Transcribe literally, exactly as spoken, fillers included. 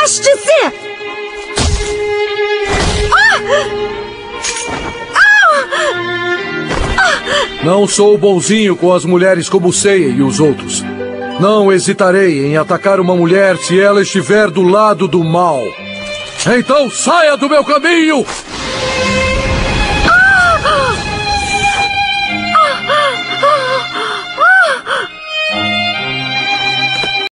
Afaste-se! Não sou bonzinho com as mulheres como Seiya e os outros. Não hesitarei em atacar uma mulher se ela estiver do lado do mal. Então saia do meu caminho!